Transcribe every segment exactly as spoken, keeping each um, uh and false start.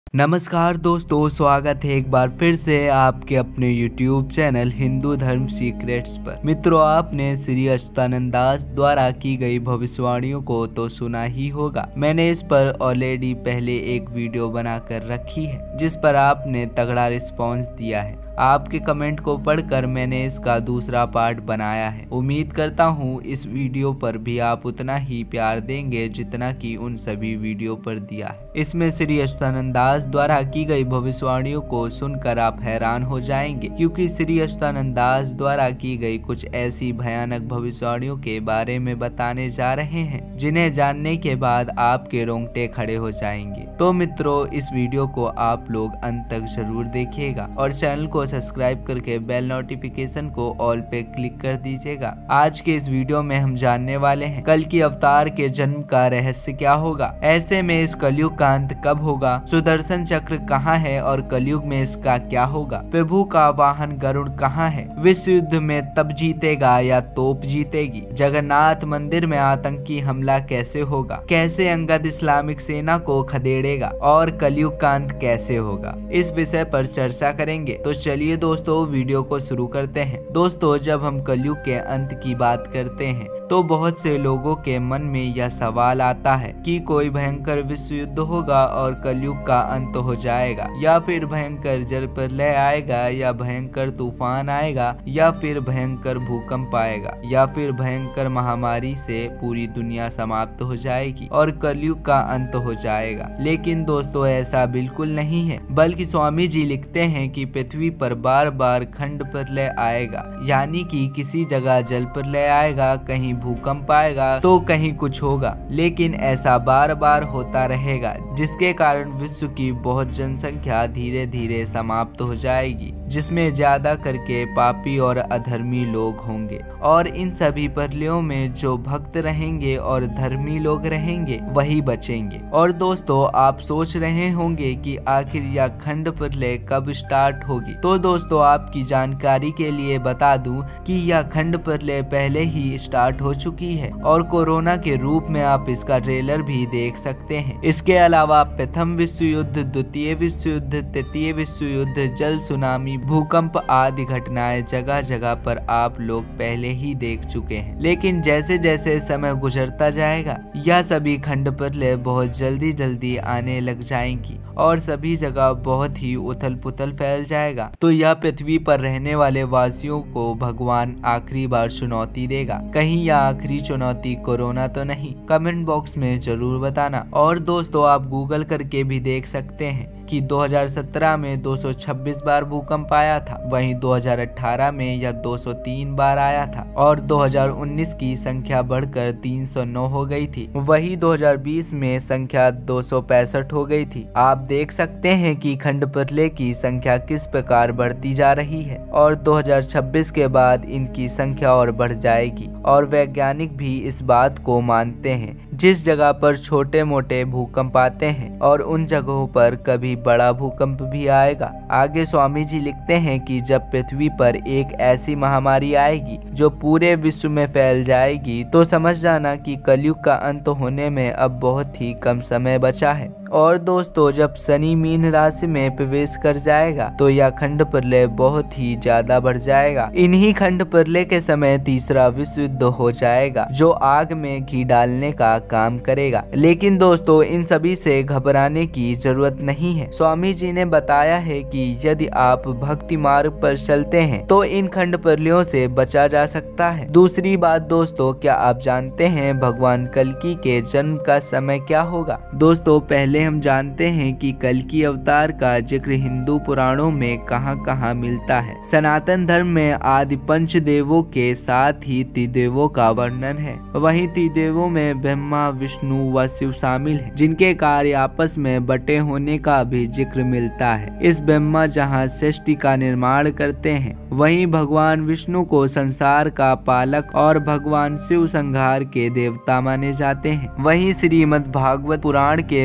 नमस्कार दोस्तों, स्वागत है एक बार फिर से आपके अपने यूट्यूब चैनल हिंदू धर्म सीक्रेट्स पर। मित्रों, आपने श्री अच्युतानंद दास द्वारा की गई भविष्यवाणियों को तो सुना ही होगा। मैंने इस पर ऑलरेडी पहले एक वीडियो बनाकर रखी है जिस पर आपने तगड़ा रिस्पॉन्स दिया है। आपके कमेंट को पढ़कर मैंने इसका दूसरा पार्ट बनाया है। उम्मीद करता हूँ इस वीडियो पर भी आप उतना ही प्यार देंगे जितना कि उन सभी वीडियो पर दिया है। इसमें श्री अच्युतानंद दास द्वारा की गई भविष्यवाणियों को सुनकर आप हैरान हो जाएंगे, क्योंकि श्री अच्युतानंद दास द्वारा की गई कुछ ऐसी भयानक भविष्यवाणियों के बारे में बताने जा रहे हैं जिन्हें जानने के बाद आपके रोंगटे खड़े हो जाएंगे। तो मित्रों, इस वीडियो को आप लोग अंत तक जरूर देखिएगा और चैनल को सब्सक्राइब करके बेल नोटिफिकेशन को ऑल पे क्लिक कर दीजिएगा। आज के इस वीडियो में हम जानने वाले हैं कल की अवतार के जन्म का रहस्य क्या होगा। ऐसे में इस कलयुग का अंत कब होगा, सुदर्शन चक्र कहाँ है और कलयुग में इसका क्या होगा, प्रभु का वाहन गरुड़ कहाँ है, विश्व युद्ध में तब जीतेगा या तोप जीतेगी, जगन्नाथ मंदिर में आतंकी हमला कैसे होगा, कैसे अंगद इस्लामिक सेना को खदेड़ेगा और कलयुग का अंत कैसे होगा, इस विषय पर चर्चा करेंगे। तो चलिए दोस्तों, वीडियो को शुरू करते हैं। दोस्तों, जब हम कलयुग के अंत की बात करते हैं तो बहुत से लोगों के मन में यह सवाल आता है कि कोई भयंकर विश्व युद्ध होगा और कलयुग का अंत हो जाएगा, या फिर भयंकर जल प्रलय आएगा, या भयंकर तूफान आएगा, या फिर भयंकर भूकंप आएगा, या फिर भयंकर महामारी से पूरी दुनिया समाप्त हो जाएगी और कलयुग का अंत हो जाएगा। लेकिन दोस्तों, ऐसा बिल्कुल नहीं है, बल्कि स्वामी जी लिखते हैं कि पृथ्वी पर बार बार खंड प्रलय आएगा, यानी कि किसी जगह जल प्रलय आएगा, कहीं भूकंप आएगा तो कहीं कुछ होगा, लेकिन ऐसा बार बार होता रहेगा जिसके कारण विश्व की बहुत जनसंख्या धीरे धीरे समाप्त हो जाएगी, जिसमें ज्यादा करके पापी और अधर्मी लोग होंगे। और इन सभी प्रलयों में जो भक्त रहेंगे और धर्मी लोग रहेंगे वही बचेंगे। और दोस्तों, आप सोच रहे होंगे कि आखिर यह खंड प्रलय कब स्टार्ट होगी। तो दोस्तों, आपकी जानकारी के लिए बता दूं कि यह खंड प्रलय पहले ही स्टार्ट हो चुकी है और कोरोना के रूप में आप इसका ट्रेलर भी देख सकते हैं। इसके अलावा प्रथम विश्व युद्ध, द्वितीय विश्व युद्ध, तृतीय विश्व युद्ध, जल सुनामी, भूकंप आदि घटनाएं जगह जगह पर आप लोग पहले ही देख चुके हैं। लेकिन जैसे जैसे समय गुजरता जाएगा यह सभी खंड प्रलय बहुत जल्दी जल्दी आने लग जाएंगी और सभी जगह बहुत ही उथल पुथल फैल जाएगा। तो यह पृथ्वी पर रहने वाले वासियों को भगवान आखिरी बार चुनौती देगा। कहीं यह आखिरी चुनौती कोरोना तो नहीं? कमेंट बॉक्स में जरूर बताना। और दोस्तों, आप गूगल करके भी देख सकते हैं कि दो हज़ार सत्रह में दो सौ छब्बीस बार भूकंप आया था, वहीं दो हज़ार अठारह में यह दो सौ तीन बार आया था और दो हज़ार उन्नीस की संख्या बढ़कर तीन सौ नौ हो गई थी। वहीं दो हज़ार बीस में संख्या दो सौ पैंसठ हो गई थी। आप देख सकते हैं कि खंड प्रलय की संख्या किस प्रकार बढ़ती जा रही है और दो हज़ार छब्बीस के बाद इनकी संख्या और बढ़ जाएगी। और वैज्ञानिक भी इस बात को मानते हैं, जिस जगह पर छोटे मोटे भूकंप आते हैं और उन जगहों पर कभी बड़ा भूकंप भी आएगा। आगे स्वामी जी लिखते हैं कि जब पृथ्वी पर एक ऐसी महामारी आएगी जो पूरे विश्व में फैल जाएगी तो समझ जाना कि कलयुग का अंत होने में अब बहुत ही कम समय बचा है। और दोस्तों, जब शनि मीन राशि में प्रवेश कर जाएगा तो यह खंड प्रलय बहुत ही ज्यादा बढ़ जाएगा। इन्हीं खंड प्रलय के समय तीसरा विश्व युद्ध हो जाएगा जो आग में घी डालने का काम करेगा। लेकिन दोस्तों, इन सभी से घबराने की जरूरत नहीं है। स्वामी जी ने बताया है कि यदि आप भक्ति मार्ग पर चलते हैं तो इन खंड प्रलयों से बचा जा सकता है। दूसरी बात दोस्तों, क्या आप जानते हैं भगवान कल्कि के जन्म का समय क्या होगा? दोस्तों, पहले हम जानते हैं कि कल्कि अवतार का जिक्र हिंदू पुराणों में कहां कहां मिलता है। सनातन धर्म में आदि पंच देवों के साथ ही त्रिदेवों का वर्णन है। वहीं त्रिदेवों में ब्रह्मा, विष्णु व शिव शामिल हैं, जिनके कार्य आपस में बटे होने का भी जिक्र मिलता है। इस ब्रह्मा जहां सृष्टि का निर्माण करते हैं, वहीं भगवान विष्णु को संसार का पालक और भगवान शिव संहार के देवता माने जाते हैं। वहीं श्रीमद् भागवत पुराण के बारहवें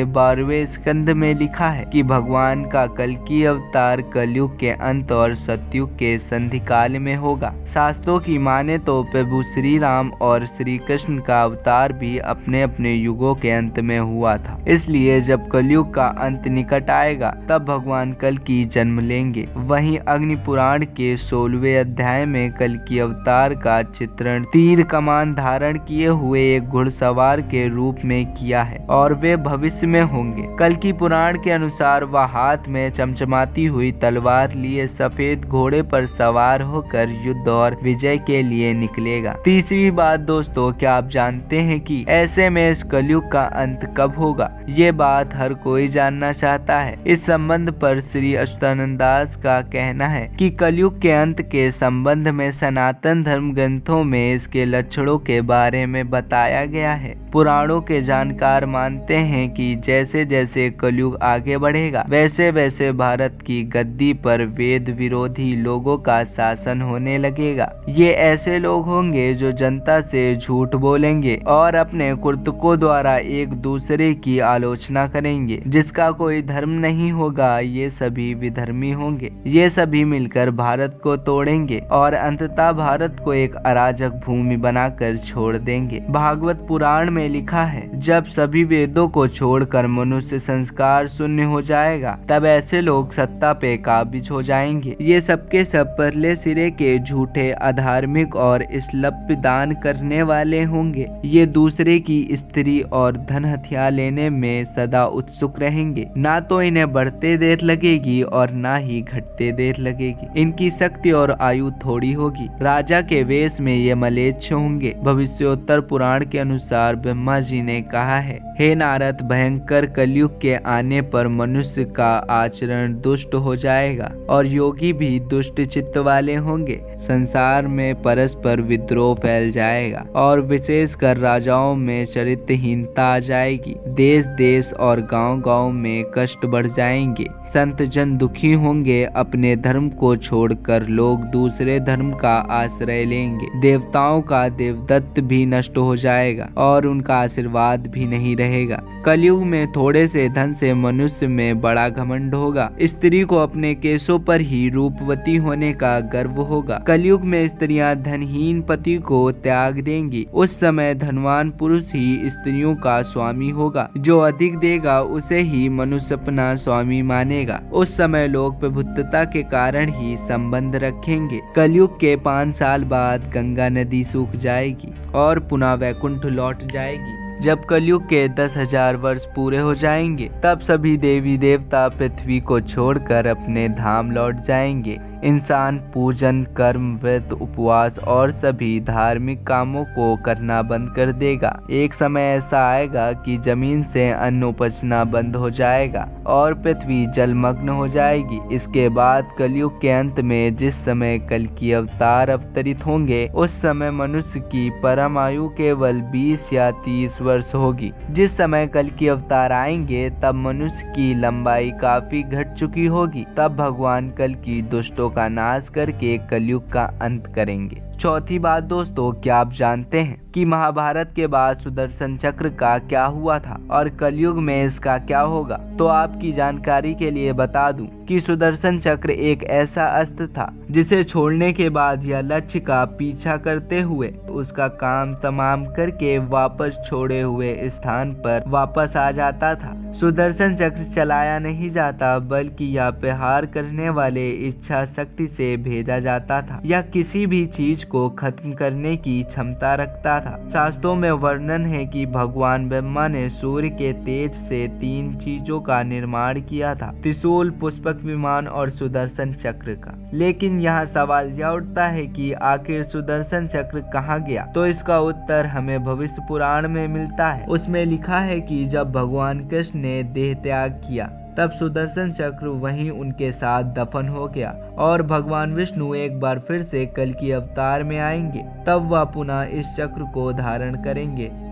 सत्रहवें स्कंद में लिखा है कि भगवान का कल्कि अवतार कलयुग के अंत और सतयुग के संधि काल में होगा। शास्त्रों की माने तो प्रभु श्री राम और श्री कृष्ण का अवतार भी अपने अपने युगों के अंत में हुआ था। इसलिए जब कलयुग का अंत निकट आएगा तब भगवान कल्कि जन्म लेंगे। वहीं अग्नि पुराण के सोलहवें अध्याय में कल्कि अवतार का चित्रण तीर कमान धारण किए हुए एक घुड़सवार के रूप में किया है और वे भविष्य में होंगे। कल्कि पुराण के अनुसार वह हाथ में चमचमाती हुई तलवार लिए सफेद घोड़े पर सवार होकर युद्ध और विजय के लिए निकलेगा। तीसरी बात दोस्तों, क्या आप जानते हैं कि ऐसे में इस कलयुग का अंत कब होगा? ये बात हर कोई जानना चाहता है। इस संबंध पर श्री अच्युतानंद दास का कहना है कि कलयुग के अंत के संबंध में सनातन धर्म ग्रंथों में इसके लक्षणों के बारे में बताया गया है। पुराणों के जानकार मानते हैं कि जैसे जैसे कलयुग आगे बढ़ेगा वैसे वैसे भारत की गद्दी पर वेद विरोधी लोगों का शासन होने लगेगा। ये ऐसे लोग होंगे जो जनता से झूठ बोलेंगे और अपने कुर्तकों द्वारा एक दूसरे की आलोचना करेंगे। जिसका कोई धर्म नहीं होगा ये सभी विधर्मी होंगे। ये सभी मिलकर भारत को तोड़ेंगे और अंततः भारत को एक अराजक भूमि बनाकर छोड़ देंगे। भागवत पुराण में लिखा है, जब सभी वेदों को छोड़कर मनुष्य संस्कार शून्य हो जाएगा तब ऐसे लोग सत्ता पे काबिज हो जाएंगे। ये सबके सब परले सिरे के झूठे, अधार्मिक और इस्लप दान करने वाले होंगे। ये दूसरे की स्त्री और धन हथियार लेने में सदा उत्सुक रहेंगे। ना तो इन्हें बढ़ते देर लगेगी और ना ही घटते देर लगेगी। इनकी शक्ति और आयु थोड़ी होगी। राजा के वेश में ये मलेच्छ होंगे। भविष्योत्तर पुराण के अनुसार ब्रह्मा जी ने कहा है, हे नारद, भयंकर कलयुग के आने पर मनुष्य का आचरण दुष्ट हो जाएगा और योगी भी दुष्ट चित्त वाले होंगे। संसार में परस्पर विद्रोह फैल जाएगा और विशेषकर राजाओं में चरित्रहीनता आ जाएगी। देश देश और गांव गांव में कष्ट बढ़ जाएंगे। संत जन दुखी होंगे। अपने धर्म को छोड़कर लोग दूसरे धर्म का आश्रय लेंगे। देवताओं का देवदत्त भी नष्ट हो जाएगा और उनका आशीर्वाद भी नहीं रहेगा। कलयुग में थोड़े से धन से मनुष्य में बड़ा घमंड होगा। स्त्री को अपने केशों पर ही रूपवती होने का गर्व होगा। कलयुग में स्त्रियां धनहीन पति को त्याग देंगी। उस समय धनवान पुरुष ही स्त्रियों का स्वामी होगा। जो अधिक देगा उसे ही मनुष्य अपना स्वामी मानेगा। उस समय लोग प्रभुत्वता के कारण ही संबंध रखेंगे। कलयुग के पाँच साल बाद गंगा नदी सूख जाएगी और पुनः वैकुंठ लौट जाएगी। जब कलयुग के दस हजार वर्ष पूरे हो जाएंगे तब सभी देवी देवता पृथ्वी को छोड़कर अपने धाम लौट जाएंगे। इंसान पूजन, कर्म, व्रत, उपवास और सभी धार्मिक कामों को करना बंद कर देगा। एक समय ऐसा आएगा कि जमीन से अन्न उपजना बंद हो जाएगा और पृथ्वी जलमग्न हो जाएगी। इसके बाद कलयुग के अंत में जिस समय कल्कि अवतार अवतरित होंगे उस समय मनुष्य की परम आयु केवल बीस या तीस वर्ष होगी। जिस समय कल्कि अवतार आएंगे तब मनुष्य की लंबाई काफी घट चुकी होगी। तब भगवान कल्कि दुष्टों का नाश करके कलयुग का अंत करेंगे। चौथी बात दोस्तों, क्या आप जानते हैं कि महाभारत के बाद सुदर्शन चक्र का क्या हुआ था और कलयुग में इसका क्या होगा? तो आपकी जानकारी के लिए बता दूं कि सुदर्शन चक्र एक ऐसा अस्त्र था जिसे छोड़ने के बाद यह लक्ष्य का पीछा करते हुए उसका काम तमाम करके वापस छोड़े हुए स्थान पर वापस आ जाता था। सुदर्शन चक्र चलाया नहीं जाता बल्कि यह प्रहार करने वाले इच्छा शक्ति से भेजा जाता था। यह किसी भी चीज को खत्म करने की क्षमता रखता था। शास्त्रों में वर्णन है कि भगवान ब्रह्मा ने सूर्य के तेज से तीन चीजों का निर्माण किया था, त्रिशूल, पुष्पक विमान और सुदर्शन चक्र का। लेकिन यहाँ सवाल यह उठता है कि आखिर सुदर्शन चक्र कहाँ गया? तो इसका उत्तर हमें भविष्य पुराण में मिलता है। उसमें लिखा है कि जब भगवान कृष्ण ने देह त्याग किया तब सुदर्शन चक्र वहीं उनके साथ दफन हो गया और भगवान विष्णु एक बार फिर से कल्कि अवतार में आएंगे। तब वह पुनः इस चक्र को धारण करेंगे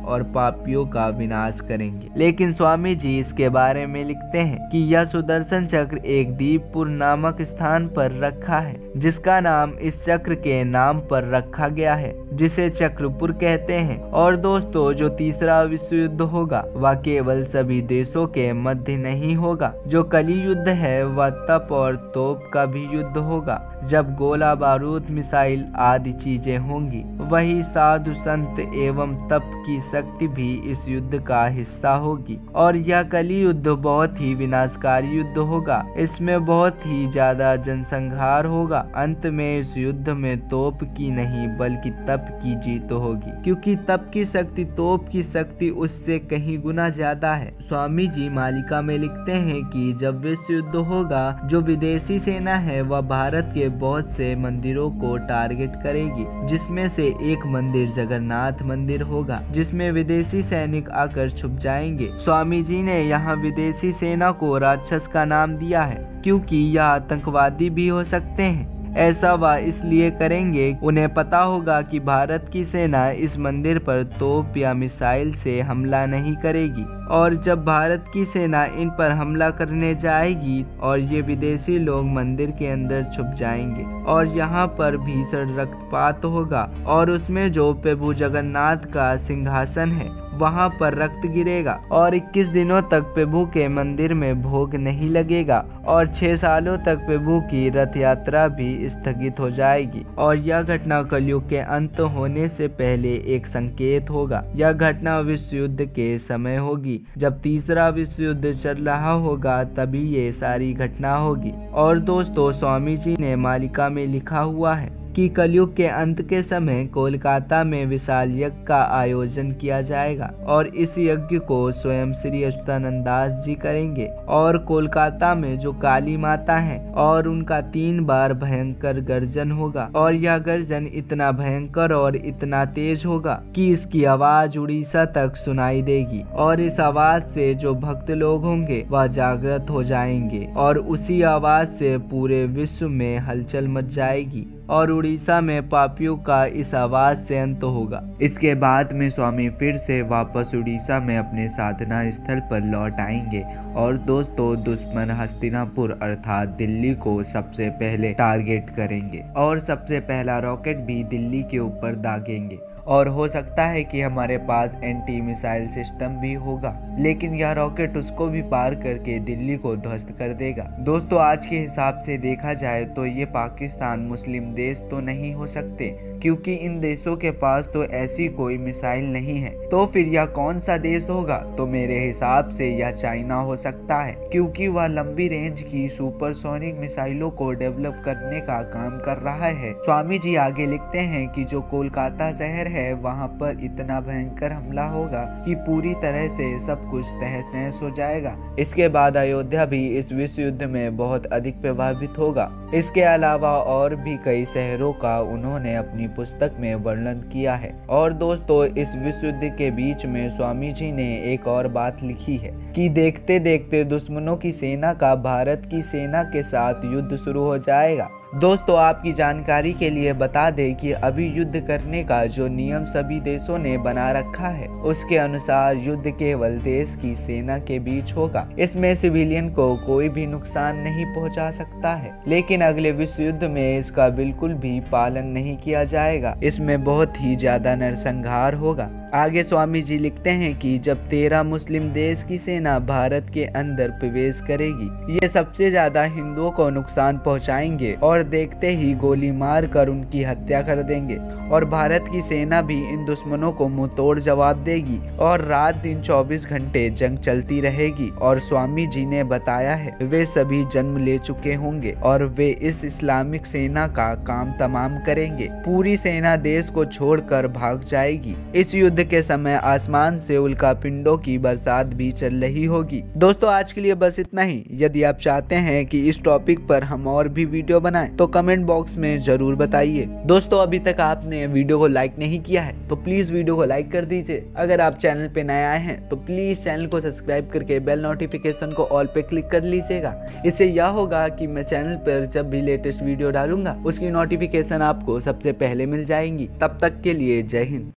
और पापियों का विनाश करेंगे। लेकिन स्वामी जी इसके बारे में लिखते हैं कि यह सुदर्शन चक्र एक दीपपुर नामक स्थान पर रखा है, जिसका नाम इस चक्र के नाम पर रखा गया है, जिसे चक्रपुर कहते हैं। और दोस्तों, जो तीसरा विश्व युद्ध होगा वह केवल सभी देशों के मध्य नहीं होगा। जो कली युद्ध है वह तप और तोप का भी युद्ध होगा, जब गोला बारूद मिसाइल आदि चीजें होंगी। वही साधु संत एवं तप की शक्ति भी इस युद्ध का हिस्सा होगी। और यह कली युद्ध बहुत ही विनाशकारी युद्ध होगा। इसमें बहुत ही ज्यादा जनसंहार होगा। अंत में इस युद्ध में तोप की नहीं बल्कि तप की जीत होगी, क्योंकि तप की शक्ति तोप की शक्ति उससे कहीं गुना ज्यादा है। स्वामी जी मालिका में लिखते हैं कि जब विश्व युद्ध होगा, जो विदेशी सेना है वह भारत के बहुत से मंदिरों को टारगेट करेगी, जिसमें से एक मंदिर जगन्नाथ मंदिर होगा, जिसमें विदेशी सैनिक आकर छुप जाएंगे। स्वामी जी ने यहाँ विदेशी सेना को राक्षस का नाम दिया है, क्योंकि यह आतंकवादी भी हो सकते हैं। ऐसा वह इसलिए करेंगे, उन्हें पता होगा कि भारत की सेना इस मंदिर पर तोप या मिसाइल से हमला नहीं करेगी। और जब भारत की सेना इन पर हमला करने जाएगी और ये विदेशी लोग मंदिर के अंदर छुप जाएंगे और यहाँ पर भीषण रक्तपात होगा और उसमें जो प्रभु जगन्नाथ का सिंहासन है वहाँ पर रक्त गिरेगा और इक्कीस दिनों तक प्रभु के मंदिर में भोग नहीं लगेगा और छह सालों तक प्रभु की रथ यात्रा भी स्थगित हो जाएगी। और यह घटना कलयुग के अंत होने से पहले एक संकेत होगा। यह घटना विश्व युद्ध के समय होगी। जब तीसरा विश्व युद्ध चल रहा होगा तभी ये सारी घटना होगी। और दोस्तों, स्वामी जी ने मालिका में लिखा हुआ है कि कलयुग के अंत के समय कोलकाता में विशाल यज्ञ का आयोजन किया जाएगा और इस यज्ञ को स्वयं श्री अच्युतानंद दास जी करेंगे। और कोलकाता में जो काली माता है और उनका तीन बार भयंकर गर्जन होगा और यह गर्जन इतना भयंकर और इतना तेज होगा कि इसकी आवाज उड़ीसा तक सुनाई देगी। और इस आवाज से जो भक्त लोग होंगे वह जागृत हो जाएंगे और उसी आवाज से पूरे विश्व में हलचल मच जाएगी और उड़ीसा में पापियों का इस आवाज से अंत होगा। इसके बाद में स्वामी फिर से वापस उड़ीसा में अपने साधना स्थल पर लौट आएंगे और दोस्तों, दुश्मन हस्तिनापुर अर्थात दिल्ली को सबसे पहले टारगेट करेंगे और सबसे पहला रॉकेट भी दिल्ली के ऊपर दागेंगे। और हो सकता है कि हमारे पास एंटी मिसाइल सिस्टम भी होगा, लेकिन यह रॉकेट उसको भी पार करके दिल्ली को ध्वस्त कर देगा। दोस्तों, आज के हिसाब से देखा जाए तो ये पाकिस्तान मुस्लिम देश तो नहीं हो सकते, क्योंकि इन देशों के पास तो ऐसी कोई मिसाइल नहीं है। तो फिर यह कौन सा देश होगा? तो मेरे हिसाब से यह चाइना हो सकता है, क्योंकि वह लंबी रेंज की सुपरसोनिक मिसाइलों को डेवलप करने का काम कर रहा है। स्वामी जी आगे लिखते हैं कि जो कोलकाता शहर है वहाँ पर इतना भयंकर हमला होगा कि पूरी तरह से सब कुछ तहस नहस हो जाएगा। इसके बाद अयोध्या भी इस विश्व युद्ध में बहुत अधिक प्रभावित होगा। इसके अलावा और भी कई शहरों का उन्होंने अपनी पुस्तक में वर्णन किया है। और दोस्तों, इस विश्व युद्ध के बीच में स्वामी जी ने एक और बात लिखी है कि देखते देखते दुश्मनों की सेना का भारत की सेना के साथ युद्ध शुरू हो जाएगा। दोस्तों, आपकी जानकारी के लिए बता दें कि अभी युद्ध करने का जो नियम सभी देशों ने बना रखा है उसके अनुसार युद्ध केवल देश की सेना के बीच होगा। इसमें सिविलियन को कोई भी नुकसान नहीं पहुंचा सकता है, लेकिन अगले विश्व युद्ध में इसका बिल्कुल भी पालन नहीं किया जाएगा। इसमें बहुत ही ज्यादा नरसंहार होगा। आगे स्वामी जी लिखते हैं कि जब तेरह मुस्लिम देश की सेना भारत के अंदर प्रवेश करेगी, ये सबसे ज्यादा हिंदुओं को नुकसान पहुंचाएंगे और देखते ही गोली मार कर उनकी हत्या कर देंगे। और भारत की सेना भी इन दुश्मनों को मुंह तोड़ जवाब देगी और रात दिन चौबीस घंटे जंग चलती रहेगी। और स्वामी जी ने बताया है वे सभी जन्म ले चुके होंगे और वे इस इस्लामिक सेना का काम तमाम करेंगे। पूरी सेना देश को छोड़कर भाग जाएगी। इस युद्ध के समय आसमान से उल्का पिंडों की बरसात भी चल रही होगी। दोस्तों, आज के लिए बस इतना ही। यदि आप चाहते हैं कि इस टॉपिक पर हम और भी वीडियो बनाएं तो कमेंट बॉक्स में जरूर बताइए। दोस्तों, अभी तक आपने वीडियो को लाइक नहीं किया है तो प्लीज वीडियो को लाइक कर दीजिए। अगर आप चैनल पे नए आए हैं तो प्लीज चैनल को सब्सक्राइब करके बेल नोटिफिकेशन को ऑल पे क्लिक कर लीजिएगा। इससे यह होगा कि मैं चैनल पर जब भी लेटेस्ट वीडियो डालूंगा उसकी नोटिफिकेशन आपको सबसे पहले मिल जाएंगी। तब तक के लिए जय हिंद।